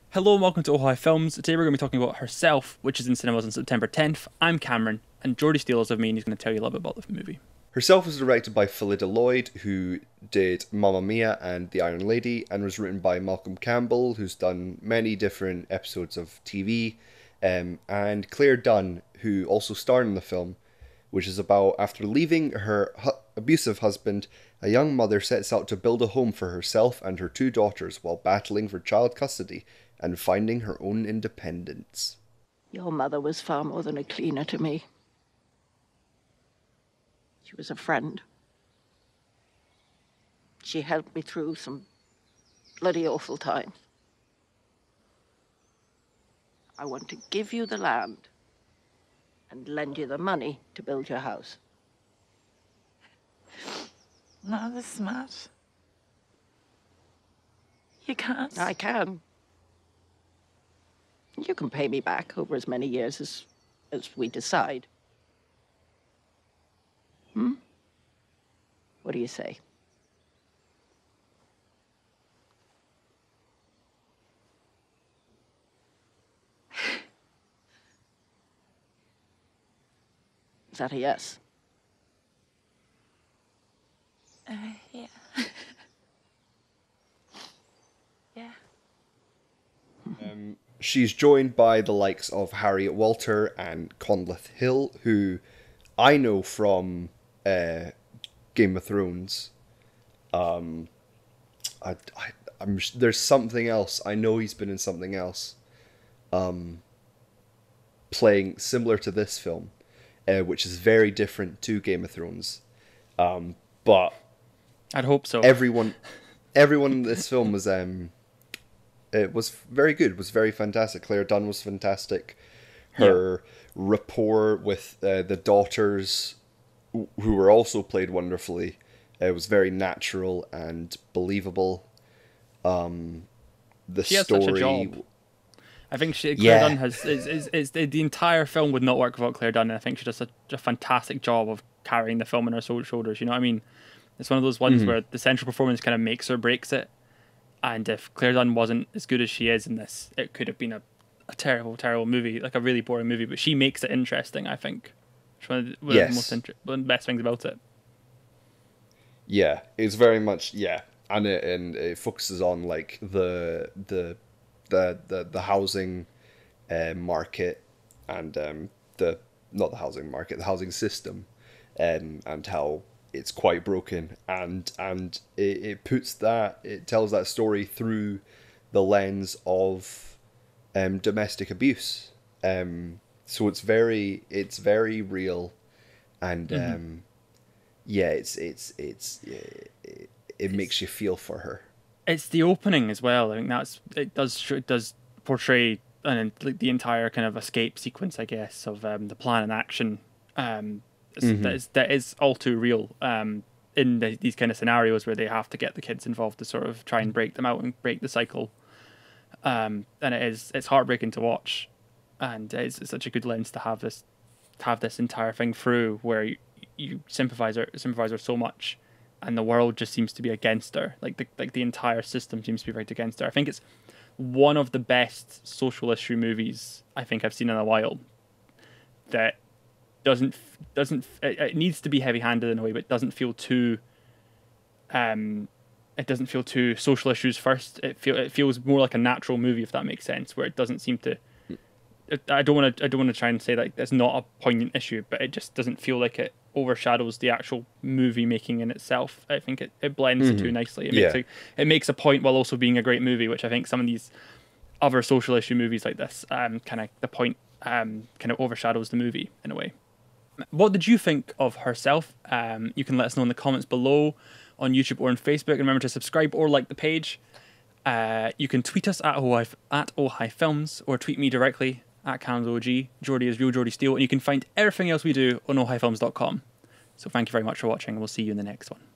Hello and welcome to Ohio Films. Today we're going to be talking about Herself, which is in cinemas on September 10th. I'm Cameron, and Jordi Steele's with me, and he's going to tell you a little bit about the movie. Herself was directed by Phyllida Lloyd, who did Mamma Mia and The Iron Lady, and was written by Malcolm Campbell, who's done many different episodes of TV, and Claire Dunne, who also starred in the film, which is about after leaving her abusive husband, a young mother sets out to build a home for herself and her two daughters while battling for child custody and finding her own independence. Your mother was far more than a cleaner to me. She was a friend. She helped me through some bloody awful times. I want to give you the land and lend you the money to build your house. Not this smart. You can't. I can. You can pay me back over as many years as we decide. What do you say? Is that a yes? Yeah. Yeah. She's joined by the likes of Harriet Walter and Conleth Hill, who I know from Game of Thrones. There's something else. I know he's been in something else, playing similar to this film, which is very different to Game of Thrones. But I'd hope so. Everyone in this film was it was very good. Was very fantastic. Claire Dunne was fantastic. Her rapport with the daughters, who were also played wonderfully, was very natural and believable. She has such a job. I think Claire Dunne has the entire film would not work without Claire Dunne. And I think she does such a fantastic job of carrying the film on her shoulders. You know what I mean? It's one of those ones where the central performance kind of makes or breaks it. And if Claire Dunne wasn't as good as she is in this, it could have been a terrible, terrible movie, like a really boring movie. But she makes it interesting, I think. It's one of the best things about it. Yeah, it's very much and it focuses on like the housing market and the housing system, and how it's quite broken, and it tells that story through the lens of domestic abuse. So it's very real, and it makes you feel for her. It's the opening as well. I think it does portray like the entire kind of escape sequence, I guess, of the plan and action. That is all too real in these kind of scenarios where they have to get the kids involved to sort of try and break them out and break the cycle. And it's heartbreaking to watch, and it's such a good lens to have this entire thing through, where you sympathize her so much, and the world just seems to be against her. Like the entire system seems to be right against her. I think it's one of the best social issue movies I think I've seen in a while. That doesn't it needs to be heavy-handed in a way, but it doesn't feel too social issues first. It feels more like a natural movie, if that makes sense, where it doesn't seem to. I don't want to try and say like it's not a poignant issue, but it just doesn't feel like it overshadows the actual movie making in itself. I think it blends the two nicely. It makes a point while also being a great movie, which I think some of these other social issue movies like this kind of the point kind of overshadows the movie in a way. What did you think of Herself? You can let us know in the comments below on YouTube or on Facebook. And remember to subscribe or like the page. You can tweet us at Ohio Films, or tweet me directly at CamsOG. Jordi is Real Jordi Steele. And you can find everything else we do on ohiofilms.com. So thank you very much for watching, and we'll see you in the next one.